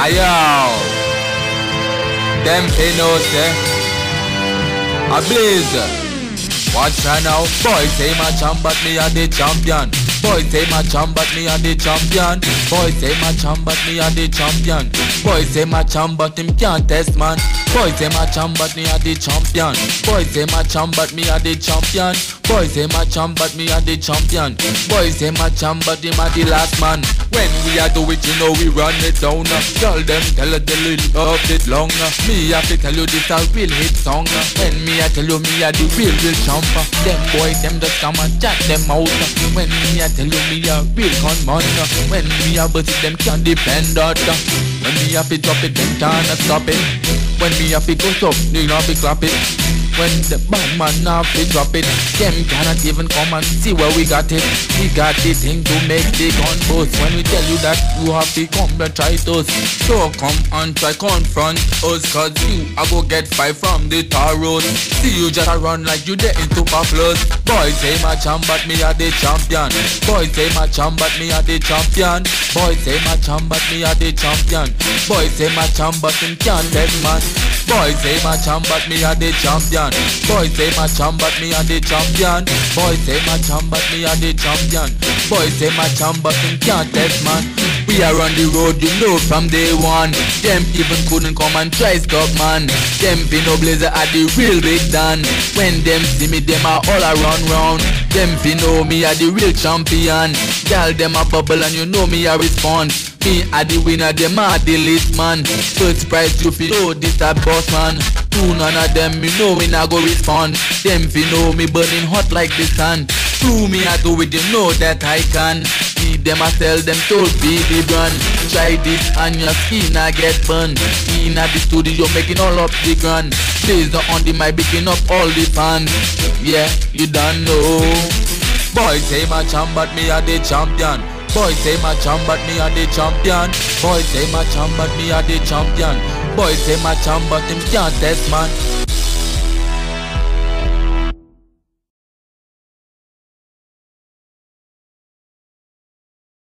Ayo, them pinos, a blaze. Watch her now. Boys say my champ, but me a the champion. Boys say my champ, but me a the champion. Boys say my champ, but me a the champion. Boys say my champ, but him can't test man. Boys say my champ, but me a the champion. Boys say my champ, but me a the champion. Boys say my champ, but me a the champion. Boys say my champ, but him a the last man. When we a do it, you know we run it down. Tell them, tell her they love it long. Me have to tell you this a real hit song. When me a tell you me a the real champ. Them boys, them just come and chat them out. When me a tell you me a real gunman. When me a bust it, them can't depend on. When me a fi drop it, them can't stop it. When me a fi go up, they not fi clap it. When the bad man now fi drop it, them cannot even come and see where we got it. We got the thing to make the gun bust. When we tell you that you have to come and try us, so come and try confront us. Cause you I go get five from the tar road. See you just run like you there in super plus. Boys say my champ but me a the champion. Boys say my champ but me a the champion. Boys say my champ but me a the champion. Boys say my champ but him can't test man. Boys say my champ but me a the champion. Boys say my champ but me a the champion. Boys say my champ but me a the champion. Boys say my champ but him can't test man. We are on the road, you know from day one. Them even couldn't come and try stop man. Them Fino Blazer are the real big Dan. When them see me, them are all around round. Them Fino me are the real champion. Girl them a bubble and you know me a respond. Me are the winner, them are the list man. First prize you feel, oh this a boss man. Two none of them, me know me not go respond. Them Fino me burning hot like the sun. Two me I do it, you know that I can. Me them I tell them to be the brand. Try this and your skin I get burned. Me in the studio making all up the grand. Blazer on the mic picking up all the fans. Yeah, you don't know. Boys say my champ but me are the champion. Boys say my champ but me are the champion. Boys say my champ but me are the champion. Boys say my champ but him can't test man.